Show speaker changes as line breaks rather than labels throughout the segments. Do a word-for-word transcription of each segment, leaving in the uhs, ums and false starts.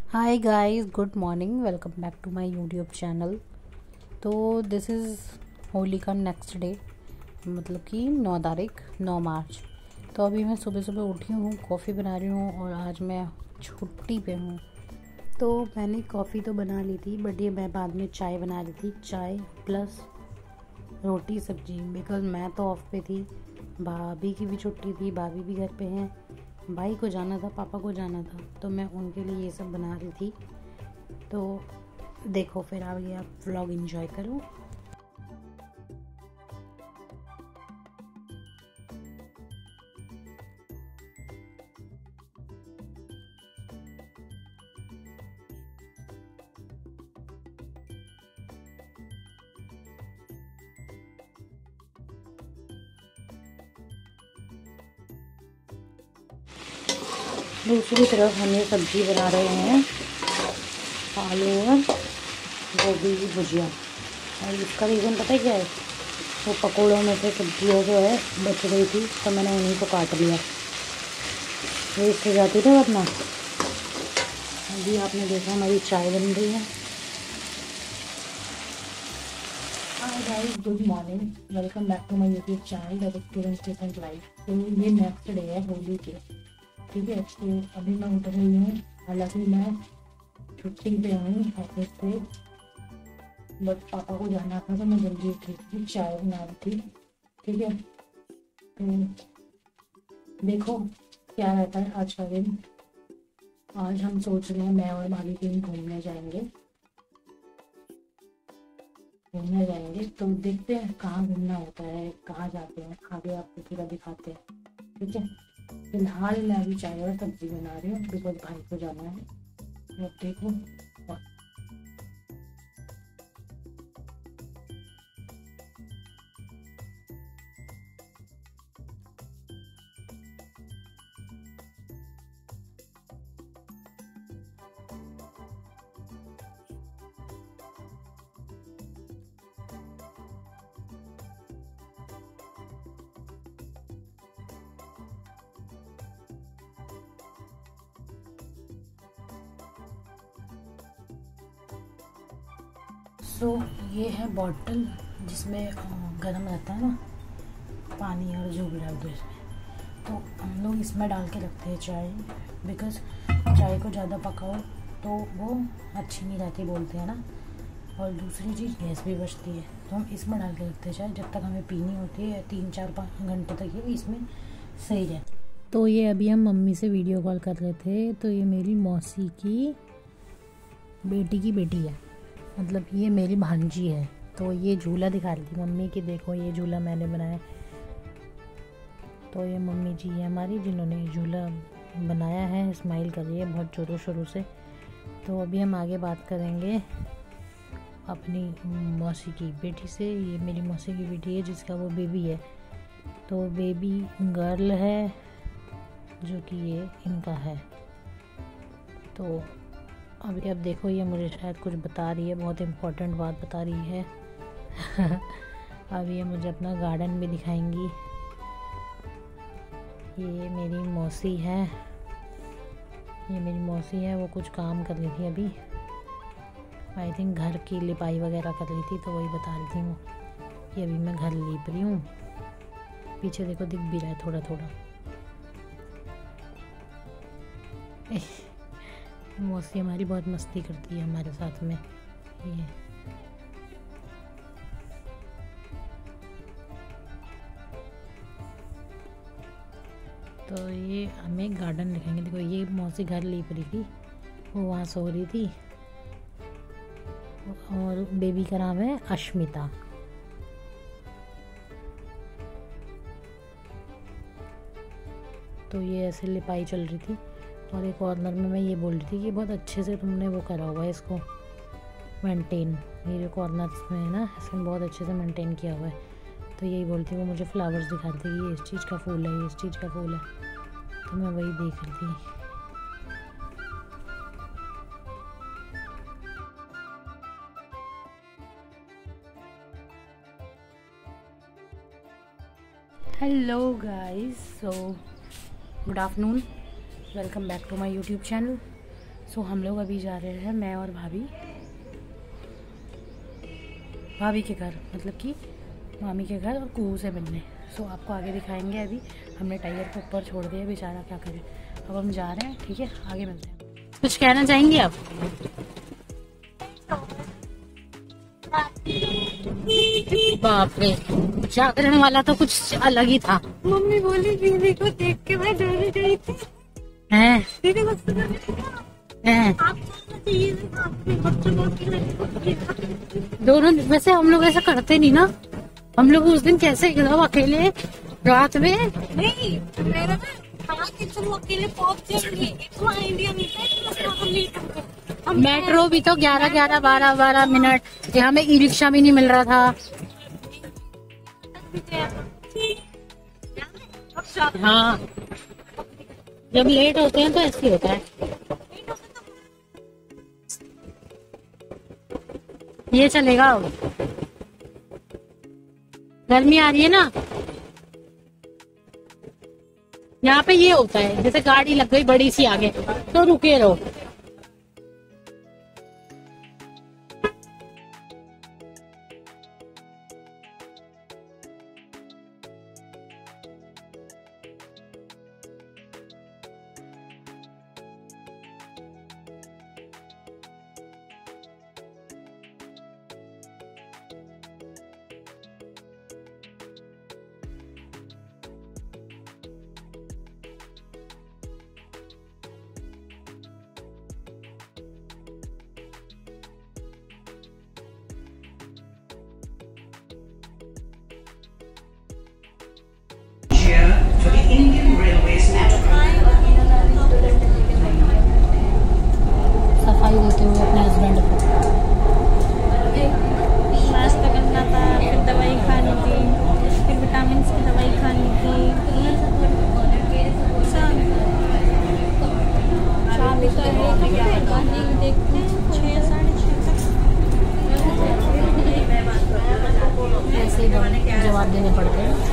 Hi guys, good morning. Welcome back to my YouTube channel. तो this is Holi का next day, मतलब कि नौ तारीख नौ मार्च। तो अभी मैं सुबह सुबह उठी हूँ, कॉफ़ी बना रही हूँ और आज मैं छुट्टी पे हूँ। तो मैंने कॉफ़ी तो बना ली थी, बट ये मैं बाद में चाय बना रही थी, चाय प्लस रोटी सब्जी, बिकॉज़ मैं तो ऑफ पे थी, भाभी की भी छुट्टी थी, भाभी भी घर पे हैं, भाई को जाना था, पापा को जाना था, तो मैं उनके लिए ये सब बना रही थी। तो देखो फिर आगे आप व्लॉग एंजॉय करो। दूसरी तरफ हम ये सब्जी बना रहे हैं, आलू और गोभी की भुजिया। और इसका रीज़न पता है क्या है? वो पकौड़ों में से सब्जियों जो है बच गई थी, तो मैंने उन्हीं को काट लिया, वेस्ट हो जाती थी वरना। अभी आपने देखा हमारी चाय बन रही है। Hi guys, good morning, welcome back to my YouTube channel that experience different life. तो ये नेक्स्ट डे है होली के, ठीक है। तो अभी मैं उठ रही हूँ, हालांकि मैं छुट्टी पे हूँ ऑफिस से, बट पापा को जाना था तो मैं जल्दी उठी थी, चाय बना रही थी, ठीक है। तो देखो क्या रहता है आज का दिन। आज हम सोच रहे हैं मैं और भाभी कहीं घूमने जाएंगे घूमने जाएंगे तो देखते हैं कहाँ घूमना होता है, कहाँ जाते हैं, आगे आपको पूरा दिखाते हैं, ठीक है। फिलहाल मैं अभी चाय और सब्जी बना रही हूँ बिकॉज भाई को जाना है। तो देखो, सो so, ये है बॉटल जिसमें गर्म रहता है ना पानी और जो भी डाल दो इसमें। तो हम लोग इसमें डाल के रखते हैं चाय, बिकॉज चाय को ज़्यादा पकाओ तो वो अच्छी नहीं रहती बोलते हैं ना, और दूसरी चीज़ गैस भी बचती है। तो हम इसमें डाल के रखते हैं चाय, जब तक हमें पीनी होती है तीन चार पाँच घंटे तक ये इसमें सही रहता है। तो ये अभी हम मम्मी से वीडियो कॉल कर रहे थे, तो ये मेरी मौसी की बेटी की बेटी है, मतलब ये मेरी भांजी है। तो ये झूला दिखा रही थी मम्मी की, देखो ये झूला मैंने बनाया। तो ये मम्मी जी है हमारी जिन्होंने ये झूला बनाया है, स्माइल कर रही है बहुत ज़ोरों शोरों से। तो अभी हम आगे बात करेंगे अपनी मौसी की बेटी से। ये मेरी मौसी की बेटी है जिसका वो बेबी है, तो बेबी गर्ल है जो कि ये इनका है। तो अभी अब देखो ये मुझे शायद कुछ बता रही है, बहुत इम्पोर्टेंट बात बता रही है। अब ये मुझे अपना गार्डन भी दिखाएंगी। ये मेरी मौसी है ये मेरी मौसी है वो कुछ काम कर रही थी अभी, आई थिंक घर की लिपाई वगैरह कर रही थी, तो वही बता रही थी वो कि अभी मैं घर लीप रही हूँ। पीछे देखो दिख भी रहा है थोड़ा थोड़ा। मौसी हमारी बहुत मस्ती करती है हमारे साथ में। ये तो ये हमें गार्डन दिखाएंगे। देखो ये मौसी घर लीप रही थी, वो वहाँ सो रही थी, और बेबी का नाम है अश्मिता। तो ये ऐसे लिपाई चल रही थी, और एक कॉर्नर में मैं ये बोल रही थी कि बहुत अच्छे से तुमने वो करा हुआ है इसको मेंटेन, ये जो कॉर्नर्स में है ना इसमें बहुत अच्छे से मेंटेन किया हुआ है। तो यही बोलती वो मुझे फ्लावर्स दिखा रही थी कि ये इस चीज़ का फूल है, ये इस चीज़ का फूल है, तो मैं वही देख रही थी। Hello guys, so good afternoon, welcome back to my YouTube channel. So हम लोग अभी जा रहे हैं, मैं और भाभी, भाभी के घर, मतलब कि मामी के घर, और कुहू से मिलने। सो आपको आगे दिखाएंगे। अभी हमने टाइगर को ऊपर छोड़ दिया, बेचारा क्या करे। अब हम जा रहे हैं, ठीक है, आगे मिलते हैं। कुछ कहना चाहेंगे आप? बाप रे, जागरण वाला तो कुछ अलग ही था।
मम्मी बोली दीदी को देख के मैं डर गई थी।
हैं?
दीदी को
हैं?
आप
दोनों वैसे हम लोग ऐसा करते नहीं ना। हम लोग उस दिन कैसे एकदम अकेले रात में,
नहीं मेरा ना कहा कि चलो अकेले पहुंच जाएंगे, इतना आइडिया नहीं था।
मेट्रो भी तो ग्यारह ग्यारह बारह बारह मिनट, यहाँ में ई रिक्शा भी नहीं मिल रहा था। हाँ, जब लेट होते हैं तो ऐसे होता है। ये चलेगा अब, गर्मी आ रही है ना, यहाँ पे ये होता है जैसे गाड़ी लग गई बड़ी सी आगे तो रुके रहो।
For the Indian Railways network.
सफाई देते हुए अपने हस्बैंड को।
नाश्ता करना था, फिर दवाई खानी थी, फिर विटामिन की दवाई खानी थी। शादी तो है, देखते हैं छः साढ़े छः तक।
ऐसे ही जवाब देने पड़ते हैं।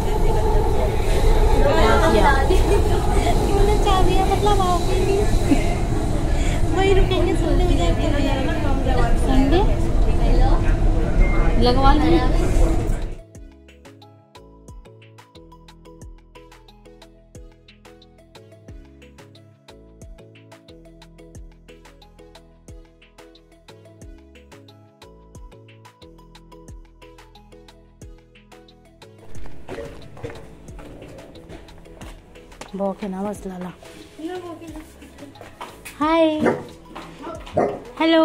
चाबियाँ मतलब आओगे नहीं, वही रुकेंगे संडे में जाके।
संडे लगवा लेंगे। बॉके ना बस लाला। हाय, हेलो।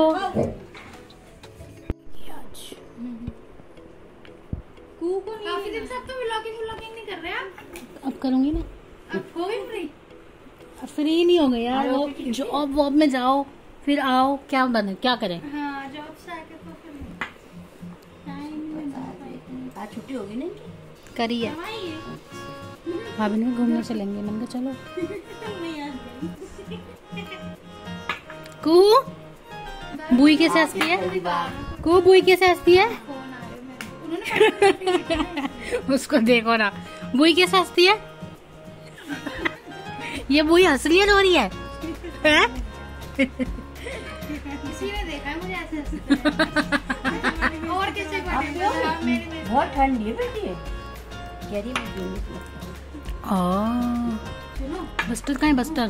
काफी दिन से अब तो व्लॉगिंग व्लॉगिंग नहीं कर रहे आप।
अब करूँगी ना।
अब हो गई फ्री?
फ्री नहीं हो गए यार, वो जॉब वॉब में जाओ फिर आओ, क्या बने, क्या करें।
हाँ, जॉब से आके तो फिर टाइम
आज छुट्टी होगी नहीं?
करी है भाभी ने, घूमने चलेंगे। मैंने कहा चलो। कू बुई कैसे हंसती है? कू बुई कैसे हंसती है? उसको देखो ना, बुई कैसे हंसती है? ये बुई हंस रही है, रो रही है?
किसी ने देखा है मुझे ऐसे हंसते। और किसी को
बहुत ठंडी है बेटी, गहरी में दूंगी।
बस्टर कहाँ है? बस्टर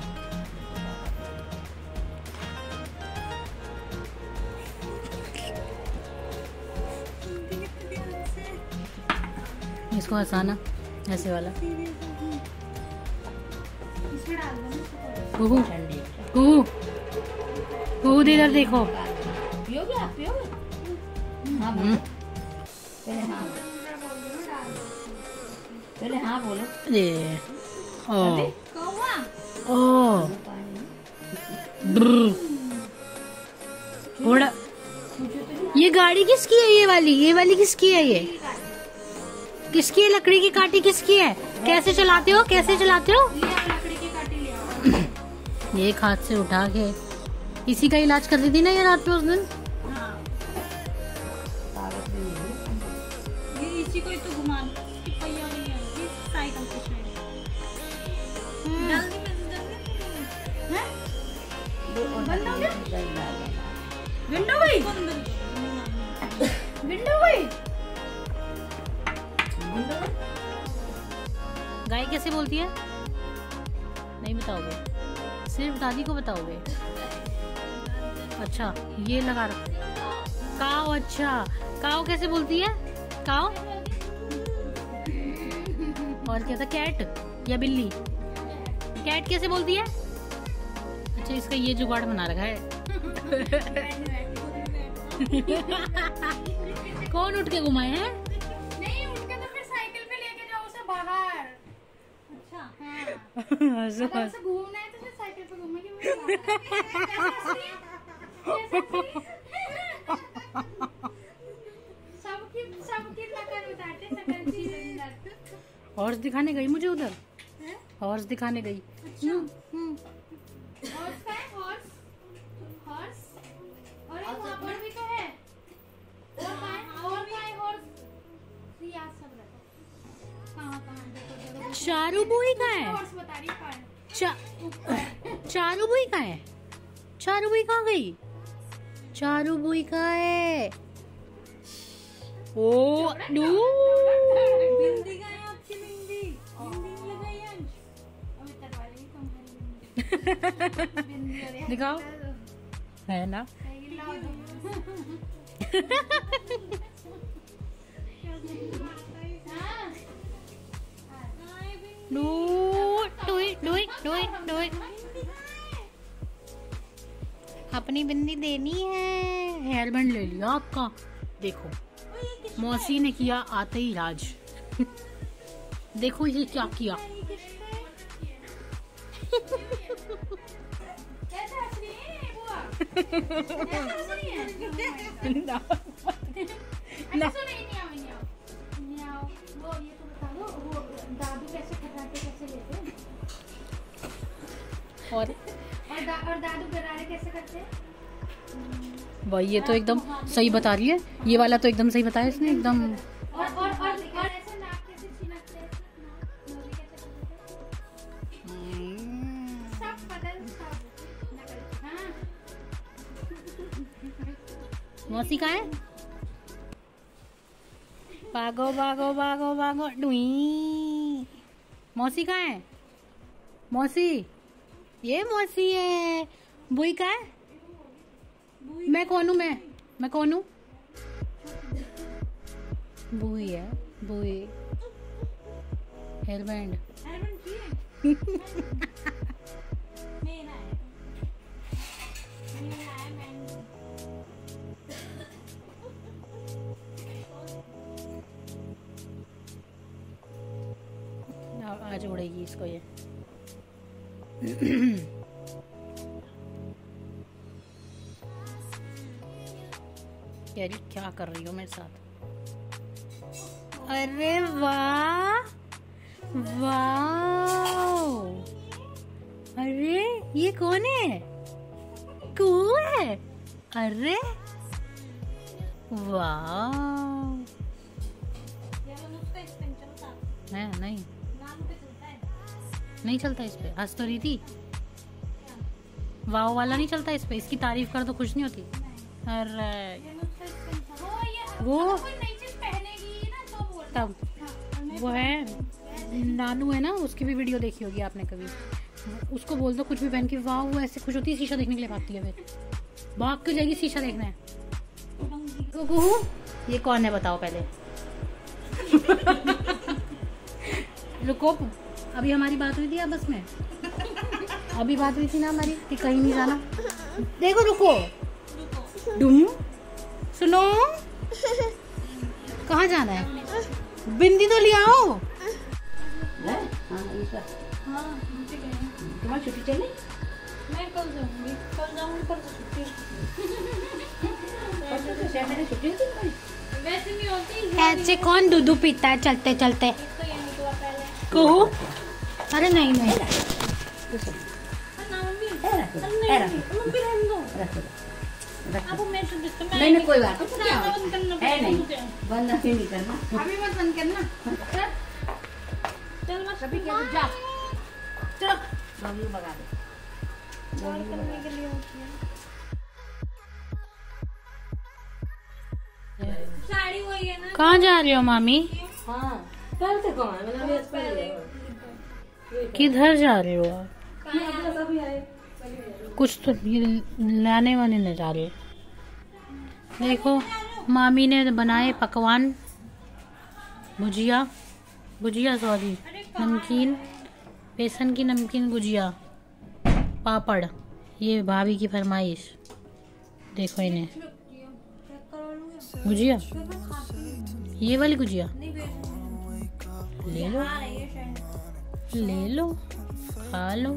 इसको हंसाना ऐसे वाला। कुहू कुहू कुहू इधर देखो।
पियोगे आप? पियोगे? हाँ बोलो। पहले हाँ पहले हाँ बोलो।
ये ओ ओ घोड़ा। ये गाड़ी किसकी है? ये वाली ये वाली किसकी है? ये किसकी है? लकड़ी की काटी किसकी है? कैसे चलाते हो? कैसे चलाते हो? ये एक हाथ से उठा के इसी का इलाज कर दी थी ना ये रात में उस दिन।
ये इसी को ही तो घुमा पहिया नहीं है, ये साइकिल पे शायद। जल्दी में जल्दी हैं?
बंद हो गया?
विंडो गई, विंडो गई। गाय कैसे बोलती है? नहीं बताओगे, सिर्फ दादी को बताओगे। अच्छा ये लगा रखो। काओ, अच्छा काओ कैसे बोलती है? काओ। और क्या था? कैट या बिल्ली? कैट कैसे बोलती है? अच्छा इसका ये जुगाड़ बना रखा है। कौन उठ के घुमाए हैं?
नहीं उठ के तो फिर साइकिल पे लेके जाओ उसे बाहर। अच्छा हाँ। अगर उसे घूमना है तो फिर साइकिल पे घूमेगी। सबकी सबकी नकल उतारते, नकल की सुंदर।
हॉर्स दिखाने गई मुझे उधर, हॉर्स दिखाने गई।
अच्छा हॉर्स का है? हॉर्स हॉर्स और एक वहाँ पर भी तो है। और कहाँ है? और कहाँ है हॉर्स? याद सब रखो। कहाँ कहाँ देखो देखो।
चारू बुई कहाँ है?
हॉर्स बता रही है।
चा चारू बुई कहाँ है? चारू बुई कहाँ गई? चारू बुई कहाँ है? ओ डू
बिंदी का है आपकी बिंदी, बिंदी लगाई अंश।
अभी तक वाली तुम्हारी बिंदी और ये
दिखाओ, है ना?
साइकिल लाओ दो।
डू डुई डुई डुई डुई। अपनी बिंदी देनी है। हेयर बैंड ले लिया आपका। देखो मौसी ने किया आते ही राज। देखो ये क्या किया।
कैसे हंस रही है बुआ? कैसे हंस रही है?
ना
अच्छा सुनो, नहीं आओ नहीं आओ नहीं आओ। वो ये तो बता दो, वो दादू कैसे खटाटे कैसे लेते हैं?
और
और, दा, और दादू गरारे कैसे करते हैं?
भाई ये तो एकदम सही बता रही है। ये वाला तो एकदम सही बताया इसने एकदम।
और और और, और ऐसे नाक कैसे छिलकते हैं? नाक नोज़ी कैसे करते हैं? सब बदल सब नकल। हाँ
मौसी कहाँ है? भागो भागो भागो भागो डुई। मौसी कहाँ है? मौसी, ये मौसी है। बुई कहाँ है? मैं कौन हूँ? मैं मैं कौन हूँ? बुई है, बुई। हेयर बैंड
मेरा है, मेरा है मैंगो।
आज उड़ेगी इसको ये। यारी क्या कर रही हो मेरे साथ? अरे वाह वाह, अरे ये कौन है? कू है? अरे वाह है। नहीं नहीं चलता इस पे। हंस तो रही थी। वाह वाला नहीं चलता इस पे। इसकी तारीफ कर तो खुश नहीं होती। अरे वो तब वो है नानू है ना, उसकी भी वीडियो देखी होगी आपने कभी। उसको बोल दो कुछ भी पहन के, वाह वो ऐसे खुश होती है, शीशा देखने के लिए भागती है। फिर भाग क्यों जाएगी शीशा देखना है? ये कौन है बताओ पहले। रुको, अभी हमारी बात हुई थी आपस में। अभी बात हुई थी ना हमारी कि कहीं नहीं जाना। देखो रुको, डूम सुनो, कहाँ जाना है? बिंदी तो ले आओ। तुम्हारी छुट्टी चली?
मैं कल जाऊंगी, कल जाऊंगी पर छुट्टी
छुट्टी होती
वैसे नहीं होती।
ऐसे कौन दूध पीता है चलते चलते?
तो ये नहीं हुआ पहले।
कहो, अरे नहीं नहीं
नहीं नहीं कोई बात है नहीं, बंद नहीं करना अभी, मत बंद करना।
चल मत
कभी क्या जा, चलो मम्मी भगा दे।
लाल करने के लिए होती है। साड़ी वही है ना।
कहाँ जा रही हो मामी?
हाँ करते कौन है? मैंने अभी आज पहन लिया।
किधर जा रहे हो आप?
सभी आए।
कुछ तो ये लाने वाने न जा रहे। देखो मामी ने बनाए पकवान, भुजिया भुजिया सॉरी नमकीन, बेसन की नमकीन गुजिया, पापड़। ये भाभी की फरमाइश। देखो इन्हें गुजिया, ये वाली गुजिया ले लो ले लो खा लो।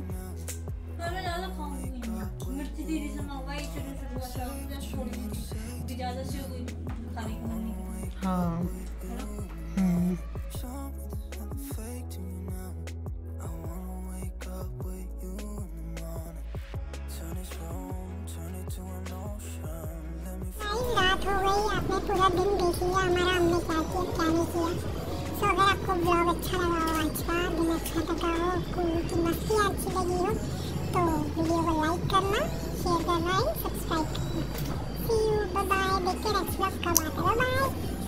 मिर्ची दीदी से मंगवाई शुरू शुरू से ज्यादा से हुई खाने की मन नहीं।
हाँ हम्म
रात हो गई, आपने पूरा दिन देख लिया हमारा हमने क्या किया क्या नहीं किया। सो अगर आपको ब्लॉग अच्छा लगा हो, आज का दिन अच्छा लगा हो, आपको की मस्ती अच्छी लगी हो तो वीडियो को लाइक करना, शेयर करना एंड सब्सक्राइब करना। See you, bye bye. देखते नेक्स्ट ब्लॉग कब आता है। Bye bye.